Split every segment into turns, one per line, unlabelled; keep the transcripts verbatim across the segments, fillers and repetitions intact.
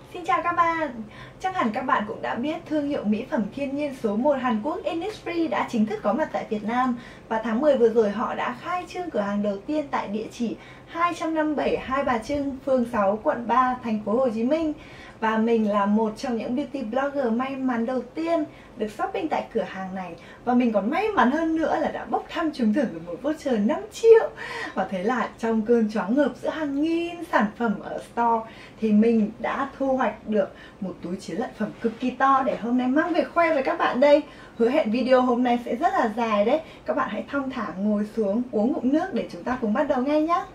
Xin chào các bạn. Chắc hẳn các bạn cũng đã biết thương hiệu mỹ phẩm thiên nhiên số một Hàn Quốc Innisfree đã chính thức có mặt tại Việt Nam. Và tháng mười vừa rồi họ đã khai trương cửa hàng đầu tiên tại địa chỉ hai trăm năm mươi bảy Hai Bà Trưng, phường sáu, quận ba, thành phố Hồ Chí Minh. Và mình là một trong những beauty blogger may mắn đầu tiên được shopping tại cửa hàng này. Và mình còn may mắn hơn nữa là đã bốc thăm trúng thưởng được một voucher năm triệu. Và thế là trong cơn choáng ngợp giữa hàng nghìn sản phẩm ở store thì mình đã thu hoạch được một túi chiến lợi phẩm cực kỳ to để hôm nay mang về khoe với các bạn đây. Hứa hẹn video hôm nay sẽ rất là dài đấy. Các bạn hãy thong thả ngồi xuống uống ngụm nước để chúng ta cùng bắt đầu ngay nhé.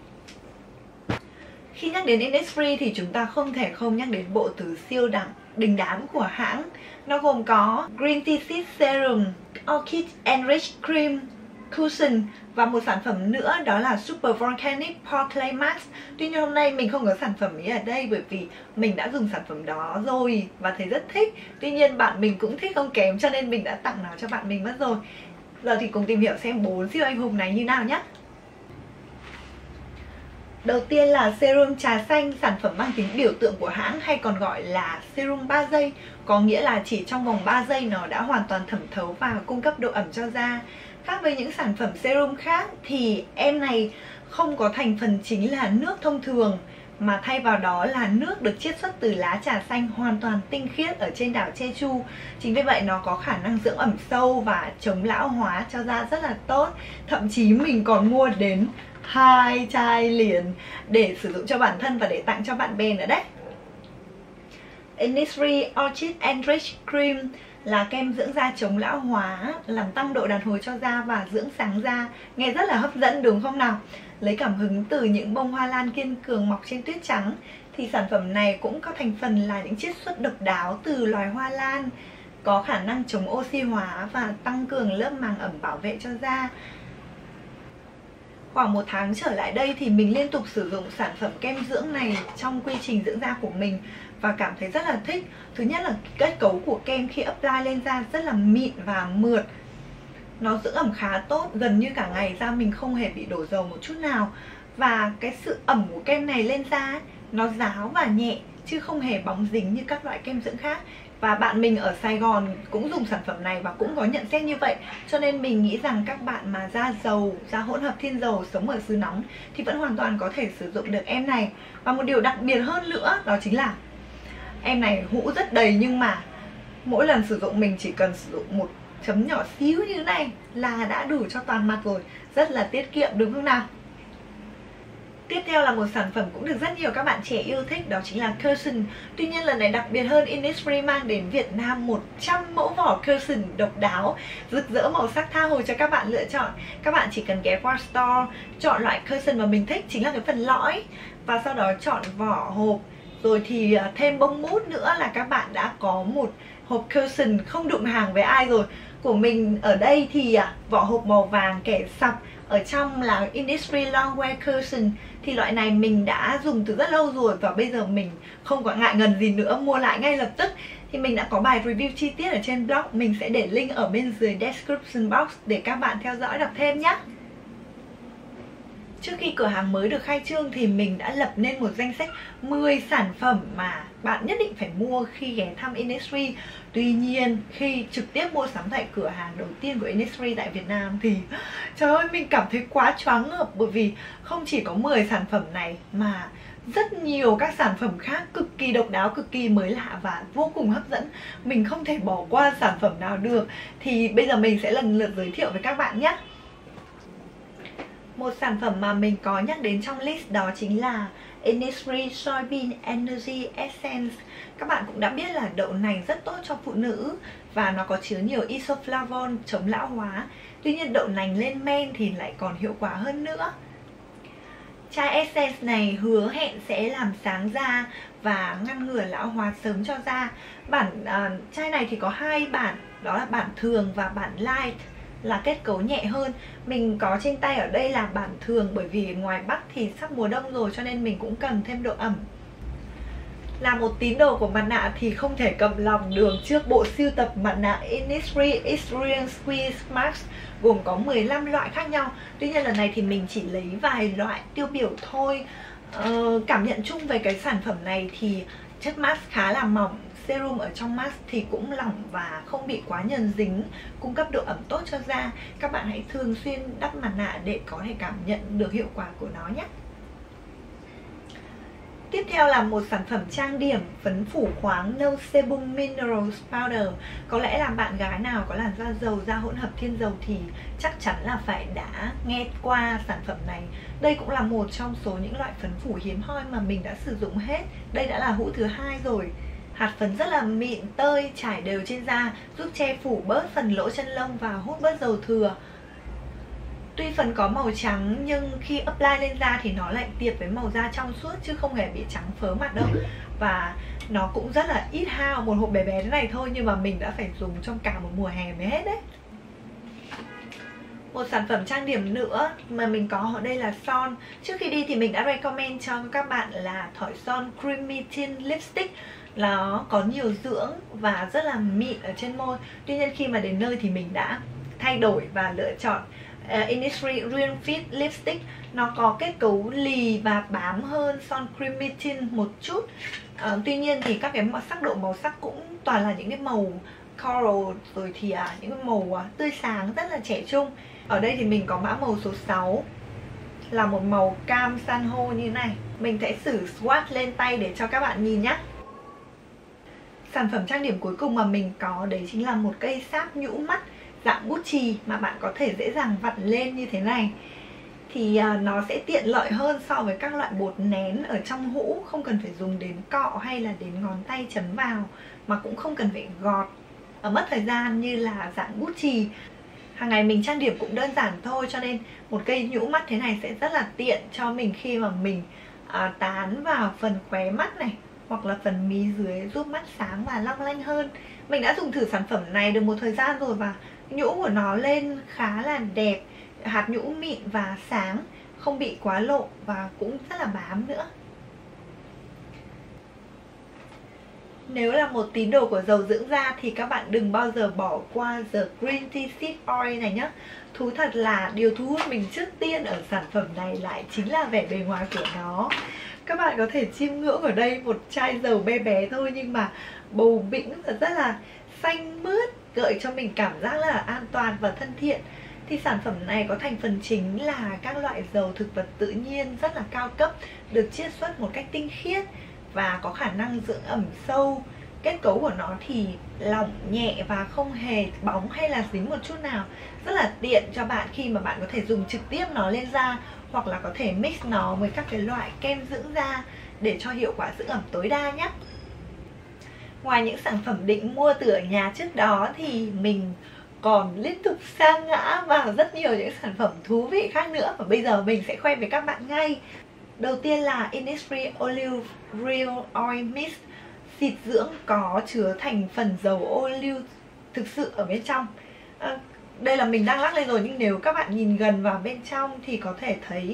Khi nhắc đến Innisfree thì chúng ta không thể không nhắc đến bộ từ siêu đẳng đình đám của hãng. Nó gồm có Green Tea Seed Serum, Orchid Enriched Cream Cushion và một sản phẩm nữa đó là Super Volcanic Pore Clay Mask. Tuy nhiên hôm nay mình không có sản phẩm ấy ở đây bởi vì mình đã dùng sản phẩm đó rồi và thấy rất thích. Tuy nhiên bạn mình cũng thích không kém cho nên mình đã tặng nó cho bạn mình mất rồi. Giờ thì cùng tìm hiểu xem bốn siêu anh hùng này như nào nhé. Đầu tiên là serum trà xanh, sản phẩm mang tính biểu tượng của hãng hay còn gọi là serum ba giây. Có nghĩa là chỉ trong vòng ba giây nó đã hoàn toàn thẩm thấu và cung cấp độ ẩm cho da. Khác với những sản phẩm serum khác thì em này không có thành phần chính là nước thông thường, mà thay vào đó là nước được chiết xuất từ lá trà xanh hoàn toàn tinh khiết ở trên đảo Jeju. Chính vì vậy nó có khả năng dưỡng ẩm sâu và chống lão hóa cho da rất là tốt. Thậm chí mình còn mua đến hai chai liền để sử dụng cho bản thân và để tặng cho bạn bè nữa đấy. Innisfree Orchid Enriched Cream là kem dưỡng da chống lão hóa, làm tăng độ đàn hồi cho da và dưỡng sáng da. Nghe rất là hấp dẫn đúng không nào? Lấy cảm hứng từ những bông hoa lan kiên cường mọc trên tuyết trắng thì sản phẩm này cũng có thành phần là những chiết xuất độc đáo từ loài hoa lan, có khả năng chống oxy hóa và tăng cường lớp màng ẩm bảo vệ cho da. Khoảng một tháng trở lại đây thì mình liên tục sử dụng sản phẩm kem dưỡng này trong quy trình dưỡng da của mình và cảm thấy rất là thích. Thứ nhất là kết cấu của kem khi apply lên da rất là mịn và mượt. Nó dưỡng ẩm khá tốt, gần như cả ngày da mình không hề bị đổ dầu một chút nào. Và cái sự ẩm của kem này lên da ấy, nó ráo và nhẹ chứ không hề bóng dính như các loại kem dưỡng khác. Và bạn mình ở Sài Gòn cũng dùng sản phẩm này và cũng có nhận xét như vậy. Cho nên mình nghĩ rằng các bạn mà da dầu, da hỗn hợp thiên dầu, sống ở xứ nóng thì vẫn hoàn toàn có thể sử dụng được em này. Và một điều đặc biệt hơn nữa đó chính là em này hũ rất đầy, nhưng mà mỗi lần sử dụng mình chỉ cần sử dụng một chấm nhỏ xíu như thế này là đã đủ cho toàn mặt rồi. Rất là tiết kiệm đúng không nào? Tiếp theo là một sản phẩm cũng được rất nhiều các bạn trẻ yêu thích, đó chính là Cushion. Tuy nhiên lần này đặc biệt hơn, Innisfree mang đến Việt Nam một trăm mẫu vỏ Cushion độc đáo, rực rỡ màu sắc tha hồ cho các bạn lựa chọn. Các bạn chỉ cần ghé qua store, chọn loại Cushion mà mình thích, chính là cái phần lõi, và sau đó chọn vỏ hộp. Rồi thì thêm bông mút nữa là các bạn đã có một hộp Cushion không đụng hàng với ai rồi. Của mình ở đây thì vỏ hộp màu vàng kẻ sọc, ở trong là Innisfree Longwear Cushion. Thì loại này mình đã dùng từ rất lâu rồi và bây giờ mình không có ngại ngần gì nữa, mua lại ngay lập tức. Thì mình đã có bài review chi tiết ở trên blog, mình sẽ để link ở bên dưới description box để các bạn theo dõi đọc thêm nhé. Trước khi cửa hàng mới được khai trương thì mình đã lập nên một danh sách mười sản phẩm mà bạn nhất định phải mua khi ghé thăm Innisfree. Tuy nhiên khi trực tiếp mua sắm tại cửa hàng đầu tiên của Innisfree tại Việt Nam thì trời ơi, mình cảm thấy quá choáng ngợp, bởi vì không chỉ có mười sản phẩm này mà rất nhiều các sản phẩm khác cực kỳ độc đáo, cực kỳ mới lạ và vô cùng hấp dẫn. Mình không thể bỏ qua sản phẩm nào được. Thì bây giờ mình sẽ lần lượt giới thiệu với các bạn nhé. Một sản phẩm mà mình có nhắc đến trong list đó chính là Innisfree Soybean Energy Essence. Các bạn cũng đã biết là đậu nành rất tốt cho phụ nữ và nó có chứa nhiều isoflavone chống lão hóa. Tuy nhiên đậu nành lên men thì lại còn hiệu quả hơn nữa. Chai Essence này hứa hẹn sẽ làm sáng da và ngăn ngừa lão hóa sớm cho da. Bản uh, chai này thì có hai bản, đó là bản thường và bản light, là kết cấu nhẹ hơn. Mình có trên tay ở đây là bản thường bởi vì ngoài Bắc thì sắp mùa đông rồi cho nên mình cũng cần thêm độ ẩm. Là một tín đồ của mặt nạ thì không thể cầm lòng được trước bộ sưu tập mặt nạ Innisfree Experience Squeeze Mask gồm có mười lăm loại khác nhau. Tuy nhiên lần này thì mình chỉ lấy vài loại tiêu biểu thôi. ờ, Cảm nhận chung về cái sản phẩm này thì chất mask khá là mỏng, serum ở trong mask thì cũng lỏng và không bị quá nhờn dính, cung cấp độ ẩm tốt cho da. Các bạn hãy thường xuyên đắp mặt nạ để có thể cảm nhận được hiệu quả của nó nhé. Tiếp theo là một sản phẩm trang điểm phấn phủ khoáng No Sebum Minerals Powder. Có lẽ là bạn gái nào có làn da dầu, da hỗn hợp thiên dầu thì chắc chắn là phải đã nghe qua sản phẩm này. Đây cũng là một trong số những loại phấn phủ hiếm hoi mà mình đã sử dụng hết. Đây đã là hũ thứ hai rồi. Hạt phấn rất là mịn, tơi, trải đều trên da, giúp che phủ bớt phần lỗ chân lông và hút bớt dầu thừa. Tuy phần có màu trắng nhưng khi apply lên da thì nó lại tiệp với màu da trong suốt chứ không hề bị trắng phớ mặt đâu. Và nó cũng rất là ít hao, một hộp bé bé thế này thôi nhưng mà mình đã phải dùng trong cả một mùa hè mới hết đấy. Một sản phẩm trang điểm nữa mà mình có ở đây là son. Trước khi đi thì mình đã recommend cho các bạn là thỏi son Creamy Tint Lipstick. Nó có nhiều dưỡng và rất là mịn ở trên môi. Tuy nhiên khi mà đến nơi thì mình đã thay đổi và lựa chọn uh, Innisfree Real Fit Lipstick. Nó có kết cấu lì và bám hơn son Creamy Tint một chút. uh, Tuy nhiên thì các cái sắc độ màu sắc cũng toàn là những cái màu coral, rồi thì à, những cái màu uh, tươi sáng rất là trẻ trung. Ở đây thì mình có mã màu số sáu, là một màu cam san hô như thế này. Mình sẽ thử swatch lên tay để cho các bạn nhìn nhé. Sản phẩm trang điểm cuối cùng mà mình có đấy chính là một cây sáp nhũ mắt dạng Gucci mà bạn có thể dễ dàng vặn lên như thế này. Thì uh, nó sẽ tiện lợi hơn so với các loại bột nén ở trong hũ. Không cần phải dùng đến cọ hay là đến ngón tay chấm vào, mà cũng không cần phải gọt ở mất thời gian như là dạng Gucci. Hàng ngày mình trang điểm cũng đơn giản thôi, cho nên một cây nhũ mắt thế này sẽ rất là tiện cho mình khi mà mình à, tán vào phần khóe mắt này hoặc là phần mí dưới, giúp mắt sáng và long lanh hơn. Mình đã dùng thử sản phẩm này được một thời gian rồi và nhũ của nó lên khá là đẹp, hạt nhũ mịn và sáng, không bị quá lộ và cũng rất là bám nữa. Nếu là một tín đồ của dầu dưỡng da thì các bạn đừng bao giờ bỏ qua The Green Tea Seed Oil này nhé. Thú thật là điều thu hút mình trước tiên ở sản phẩm này lại chính là vẻ bề ngoài của nó. Các bạn có thể chiêm ngưỡng ở đây một chai dầu bé bé thôi nhưng mà bầu bĩnh và rất là xanh mướt, gợi cho mình cảm giác là an toàn và thân thiện. Thì sản phẩm này có thành phần chính là các loại dầu thực vật tự nhiên rất là cao cấp, được chiết xuất một cách tinh khiết và có khả năng dưỡng ẩm sâu. Kết cấu của nó thì lỏng nhẹ và không hề bóng hay là dính một chút nào. Rất là tiện cho bạn khi mà bạn có thể dùng trực tiếp nó lên da, hoặc là có thể mix nó với các cái loại kem dưỡng da để cho hiệu quả dưỡng ẩm tối đa nhé. Ngoài những sản phẩm định mua từ ở nhà trước đó thì mình còn liên tục sa ngã vào rất nhiều những sản phẩm thú vị khác nữa, và bây giờ mình sẽ khoe với các bạn ngay. Đầu tiên là Innisfree Olive Real Oil Mist, xịt dưỡng có chứa thành phần dầu ô liu thực sự ở bên trong. à, Đây là mình đang lắc lên rồi, nhưng nếu các bạn nhìn gần vào bên trong thì có thể thấy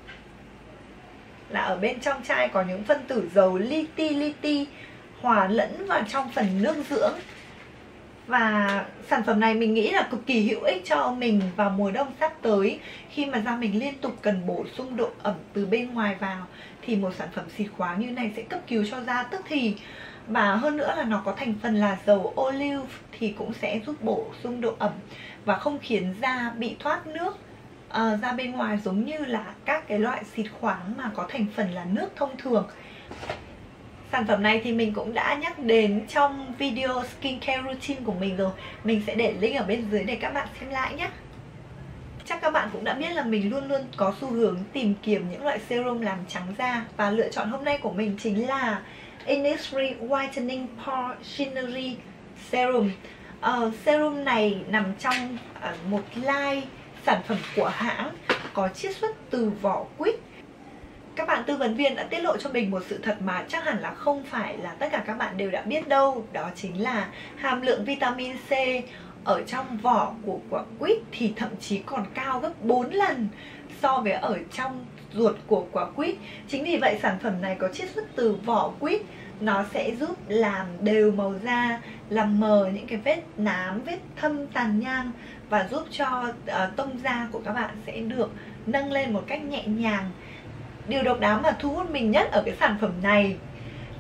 là ở bên trong chai có những phân tử dầu li ti li ti hòa lẫn vào trong phần nước dưỡng. Và sản phẩm này mình nghĩ là cực kỳ hữu ích cho mình vào mùa đông sắp tới, khi mà da mình liên tục cần bổ sung độ ẩm từ bên ngoài vào, thì một sản phẩm xịt khoáng như này sẽ cấp cứu cho da tức thì. Và hơn nữa là nó có thành phần là dầu ô liu thì cũng sẽ giúp bổ sung độ ẩm và không khiến da bị thoát nước uh, ra bên ngoài, giống như là các cái loại xịt khoáng mà có thành phần là nước thông thường. Sản phẩm này thì mình cũng đã nhắc đến trong video skincare routine của mình rồi. Mình sẽ để link ở bên dưới để các bạn xem lại nhé. Chắc các bạn cũng đã biết là mình luôn luôn có xu hướng tìm kiếm những loại serum làm trắng da, và lựa chọn hôm nay của mình chính là Innisfree Whitening Pore Shimmery Serum. uh, Serum này nằm trong uh, một line sản phẩm của hãng có chiết xuất từ vỏ quýt. Các bạn tư vấn viên đã tiết lộ cho mình một sự thật mà chắc hẳn là không phải là tất cả các bạn đều đã biết đâu. Đó chính là hàm lượng vitamin C ở trong vỏ của quả quýt thì thậm chí còn cao gấp bốn lần so với ở trong ruột của quả quýt. Chính vì vậy sản phẩm này có chiết xuất từ vỏ quýt, nó sẽ giúp làm đều màu da, làm mờ những cái vết nám, vết thâm, tàn nhang, và giúp cho uh, tông da của các bạn sẽ được nâng lên một cách nhẹ nhàng. Điều độc đáo mà thu hút mình nhất ở cái sản phẩm này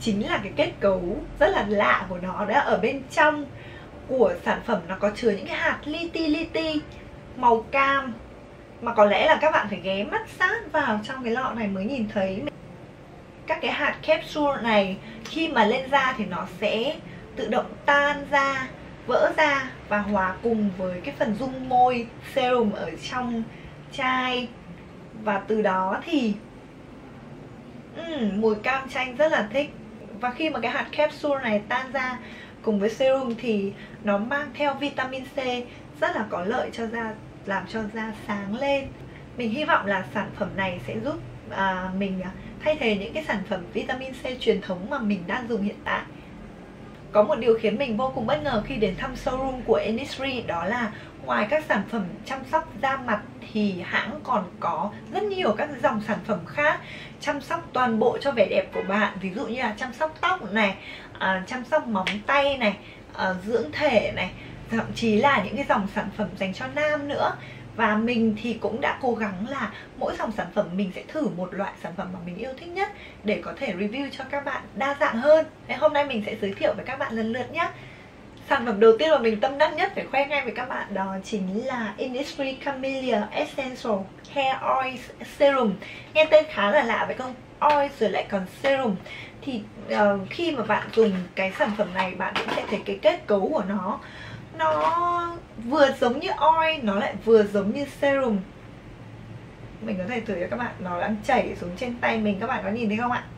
chính là cái kết cấu rất là lạ của nó. Đó là ở bên trong của sản phẩm nó có chứa những cái hạt li ti li ti màu cam, mà có lẽ là các bạn phải ghé mắt sát vào trong cái lọ này mới nhìn thấy. Các cái hạt capsule này khi mà lên da thì nó sẽ tự động tan ra, vỡ ra và hòa cùng với cái phần dung môi serum ở trong chai. Và từ đó thì uhm, mùi cam chanh rất là thích. Và khi mà cái hạt capsule này tan ra cùng với serum thì nó mang theo vitamin C rất là có lợi cho da, làm cho da sáng lên. Mình hy vọng là sản phẩm này sẽ giúp à, mình thay thế những cái sản phẩm vitamin C truyền thống mà mình đang dùng hiện tại. Có một điều khiến mình vô cùng bất ngờ khi đến thăm showroom của Innisfree, đó là ngoài các sản phẩm chăm sóc da mặt thì hãng còn có rất nhiều các dòng sản phẩm khác chăm sóc toàn bộ cho vẻ đẹp của bạn. Ví dụ như là chăm sóc tóc này, à, chăm sóc móng tay này, à, dưỡng thể này, thậm chí là những cái dòng sản phẩm dành cho nam nữa. Và mình thì cũng đã cố gắng là mỗi dòng sản phẩm mình sẽ thử một loại sản phẩm mà mình yêu thích nhất để có thể review cho các bạn đa dạng hơn. Thế hôm nay mình sẽ giới thiệu với các bạn lần lượt nhé. Sản phẩm đầu tiên mà mình tâm đắc nhất phải khoe ngay với các bạn đó chính là Innisfree Camellia Essential Hair Oil Serum. Nghe tên khá là lạ phải không? Oil rồi lại còn serum. Thì uh, khi mà bạn dùng cái sản phẩm này, bạn cũng sẽ thấy cái kết cấu của nó nó vừa giống như oil, nó lại vừa giống như serum. Mình có thể thử cho các bạn, nó đang chảy xuống trên tay mình, các bạn có nhìn thấy không ạ?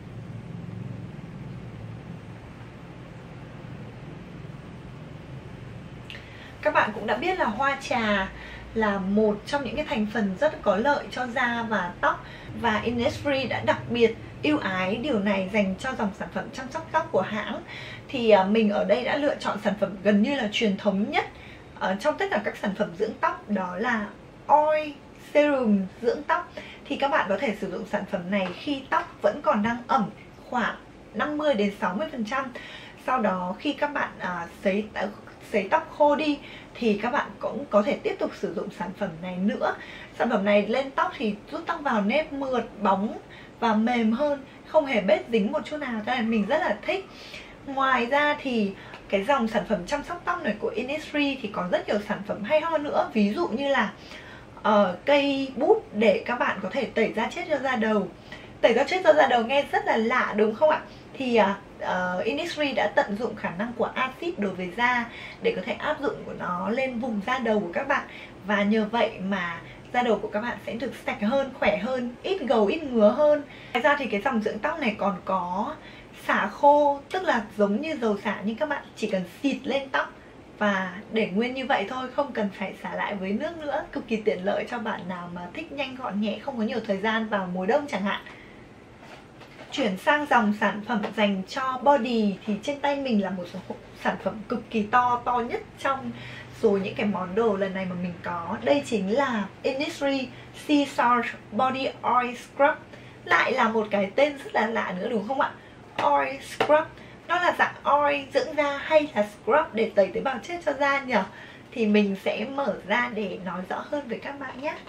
Các bạn cũng đã biết là hoa trà là một trong những cái thành phần rất có lợi cho da và tóc, và Innisfree đã đặc biệt ưu ái điều này dành cho dòng sản phẩm chăm sóc tóc của hãng. Thì mình ở đây đã lựa chọn sản phẩm gần như là truyền thống nhất ở trong tất cả các sản phẩm dưỡng tóc, đó là oil serum dưỡng tóc. Thì các bạn có thể sử dụng sản phẩm này khi tóc vẫn còn đang ẩm khoảng năm mươi đến sáu mươi phần trăm. Sau đó khi các bạn à, sấy sấy tóc khô đi thì các bạn cũng có thể tiếp tục sử dụng sản phẩm này nữa. Sản phẩm này lên tóc thì giúp tóc vào nếp mượt, bóng và mềm hơn, không hề bết dính một chút nào, cho nên mình rất là thích. Ngoài ra thì cái dòng sản phẩm chăm sóc tóc này của Innisfree thì có rất nhiều sản phẩm hay ho nữa. Ví dụ như là uh, cây bút để các bạn có thể tẩy da chết cho da đầu. Tẩy da chết cho da đầu nghe rất là lạ đúng không ạ? Thì uh, uh, Innisfree đã tận dụng khả năng của axit đối với da để có thể áp dụng của nó lên vùng da đầu của các bạn. Và nhờ vậy mà da đầu của các bạn sẽ được sạch hơn, khỏe hơn, ít gầu, ít ngứa hơn. Ngoài ra thì cái dòng dưỡng tóc này còn có xả khô, tức là giống như dầu xả nhưng các bạn chỉ cần xịt lên tóc và để nguyên như vậy thôi, không cần phải xả lại với nước nữa. Cực kỳ tiện lợi cho bạn nào mà thích nhanh gọn nhẹ, không có nhiều thời gian vào mùa đông chẳng hạn. Chuyển sang dòng sản phẩm dành cho body thì trên tay mình là một số sản phẩm cực kỳ to, to nhất trong số những cái món đồ lần này mà mình có. Đây chính là Innisfree Sea Salt Body Oil Scrub. Lại là một cái tên rất là lạ nữa đúng không ạ? Oil Scrub, nó là dạng oil dưỡng da hay là scrub để tẩy tế bào chết cho da nhỉ? Thì mình sẽ mở ra để nói rõ hơn với các bạn nhé.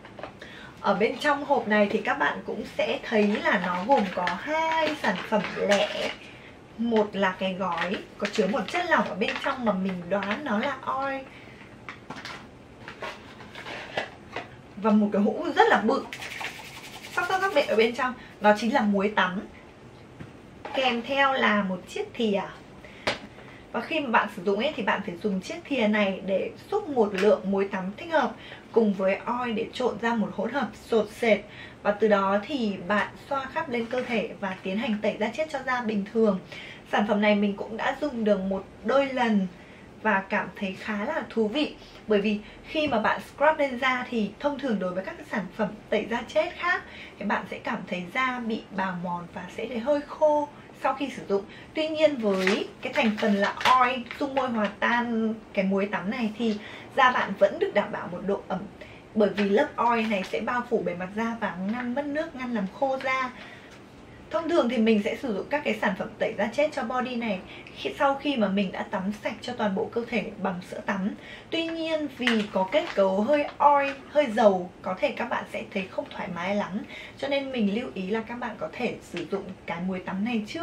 Ở bên trong hộp này thì các bạn cũng sẽ thấy là nó gồm có hai sản phẩm lẻ. Một là cái gói có chứa một chất lỏng ở bên trong mà mình đoán nó là oil, và một cái hũ rất là bự sắc sắc sắc bệ ở bên trong, đó chính là muối tắm. Kèm theo là một chiếc thìa. Và khi mà bạn sử dụng ấy thì bạn phải dùng chiếc thìa này để xúc một lượng muối tắm thích hợp cùng với oil để trộn ra một hỗn hợp sột sệt. Và từ đó thì bạn xoa khắp lên cơ thể và tiến hành tẩy da chết cho da bình thường. Sản phẩm này mình cũng đã dùng được một đôi lần và cảm thấy khá là thú vị. Bởi vì khi mà bạn scrub lên da thì thông thường đối với các sản phẩm tẩy da chết khác thì bạn sẽ cảm thấy da bị bào mòn và sẽ thấy hơi khô sau khi sử dụng. Tuy nhiên với cái thành phần là oil, dung môi hòa tan cái muối tắm này thì da bạn vẫn được đảm bảo một độ ẩm, bởi vì lớp oil này sẽ bao phủ bề mặt da và ngăn mất nước, ngăn làm khô da. Thông thường thì mình sẽ sử dụng các cái sản phẩm tẩy da chết cho body này khi, sau khi mà mình đã tắm sạch cho toàn bộ cơ thể bằng sữa tắm. Tuy nhiên vì có kết cấu hơi oil, hơi dầu, có thể các bạn sẽ thấy không thoải mái lắm. Cho nên mình lưu ý là các bạn có thể sử dụng cái muối tắm này trước.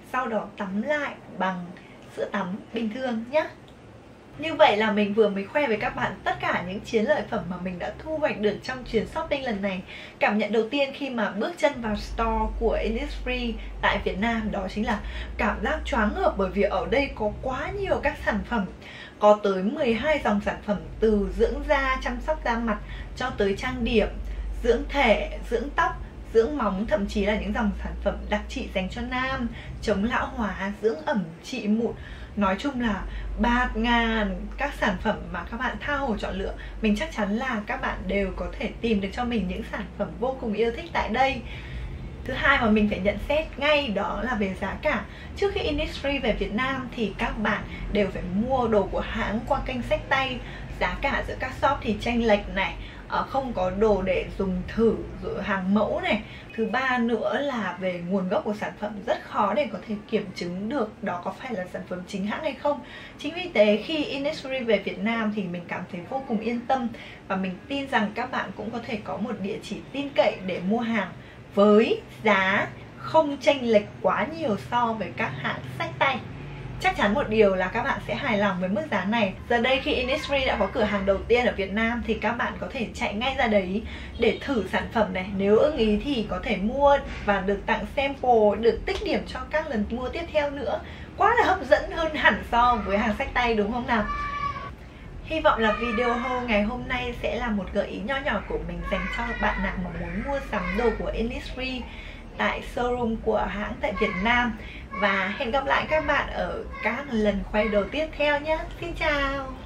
sau đó tắm lại bằng sữa tắm bình thường nhé. Như vậy là mình vừa mới khoe với các bạn tất cả những chiến lợi phẩm mà mình đã thu hoạch được trong chuyến shopping lần này. Cảm nhận đầu tiên khi mà bước chân vào store của Innisfree tại Việt Nam đó chính là cảm giác choáng ngợp, bởi vì ở đây có quá nhiều các sản phẩm. Có tới mười hai dòng sản phẩm, từ dưỡng da, chăm sóc da mặt cho tới trang điểm, dưỡng thể, dưỡng tóc, dưỡng móng, thậm chí là những dòng sản phẩm đặc trị dành cho nam, chống lão hóa, dưỡng ẩm, trị mụn. Nói chung là bạt ngàn các sản phẩm mà các bạn tha hồ chọn lựa. Mình chắc chắn là các bạn đều có thể tìm được cho mình những sản phẩm vô cùng yêu thích tại đây. Thứ hai mà mình phải nhận xét ngay đó là về giá cả. Trước khi Innisfree về Việt Nam thì các bạn đều phải mua đồ của hãng qua kênh xách tay. Giá cả giữa các shop thì chênh lệch này, không có đồ để dùng thử rồi hàng mẫu này. Thứ ba nữa là về nguồn gốc của sản phẩm rất khó để có thể kiểm chứng được đó có phải là sản phẩm chính hãng hay không. Chính vì thế khi Innisfree về Việt Nam thì mình cảm thấy vô cùng yên tâm, và mình tin rằng các bạn cũng có thể có một địa chỉ tin cậy để mua hàng với giá không chênh lệch quá nhiều so với các hãng xách tay. Chắc chắn một điều là các bạn sẽ hài lòng với mức giá này. Giờ đây khi Innisfree đã có cửa hàng đầu tiên ở Việt Nam thì các bạn có thể chạy ngay ra đấy để thử sản phẩm này. Nếu ưng ý thì có thể mua và được tặng sample, được tích điểm cho các lần mua tiếp theo nữa. Quá là hấp dẫn hơn hẳn so với hàng xách tay, đúng không nào? Hy vọng là video haul ngày hôm nay sẽ là một gợi ý nho nhỏ của mình dành cho bạn nào mà muốn mua sắm đồ của Innisfree tại showroom của hãng tại Việt Nam. Và hẹn gặp lại các bạn ở các lần quay đồ tiếp theo nhé. Xin chào!